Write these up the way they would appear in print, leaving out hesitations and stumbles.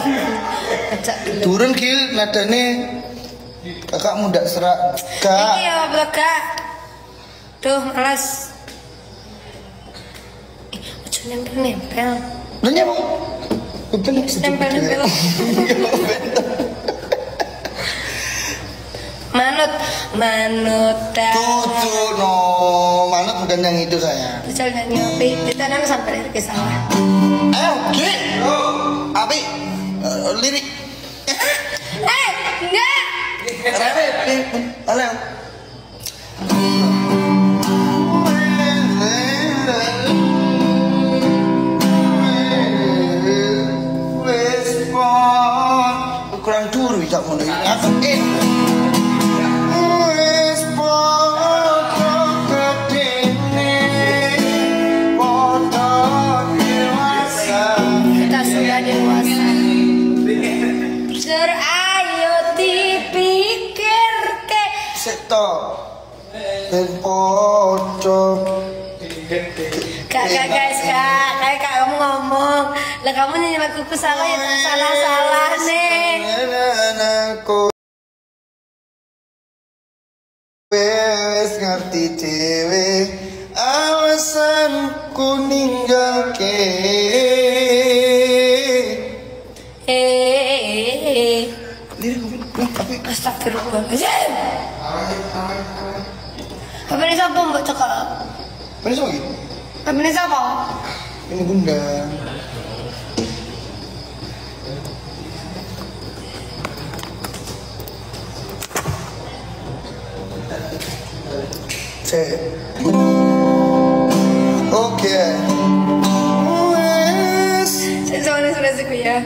Turun ki nadane. Kakakmu ndak serak. Kak. Iki ya Kak. Duh, malas. Ojo nempel-nempel. Lha nyapa? Nempel-nempel. Manut tuh no, manut bukan yang itu saya. Jajal nyanyi api, ditanam sampai lirik salah. Ayo, Ki. Api. Lirik. Enggak. Halo. Kurang dulu ya mau ngapain? Kita sudah dewasa. Ayo dipikir ke. Seto. Ben podo. Kak guys, kayak kamu ngomong, lah kamu nyanyi laguku salah ya, salah nih. Wes ngerti dewe alasanku ninggalke. Astagfirullahaladzim. Apa ini siapa mbak cakap? Apa ini siapa? Apa ini siapa? Ini bunda. Oke. Saya soalnya sudah suku ya.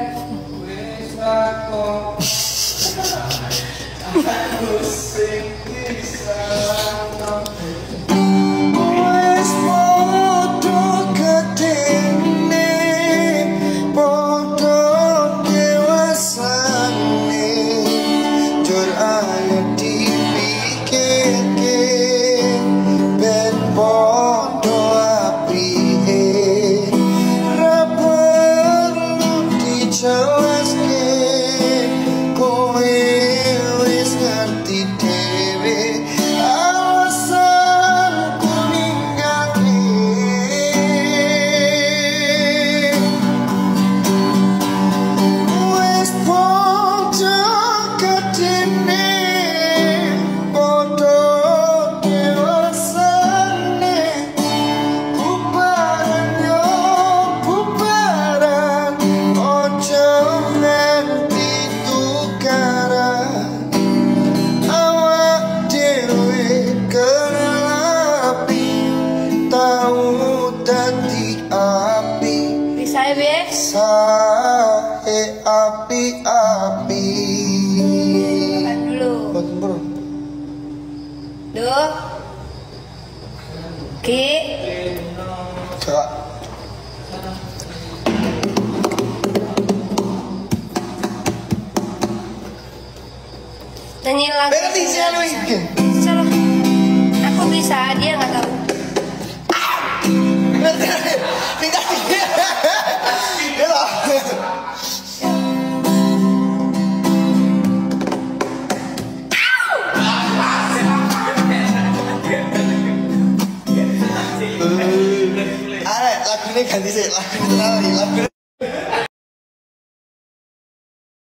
Sae api-api. Makan dulu. Duh. Ki. Kak. Nyanyi lagu. Berarti saya bikin. Salah. Aku bisa, dia nggak tahu. Tinggal dia. Lagu ini ganti sih, lagu ini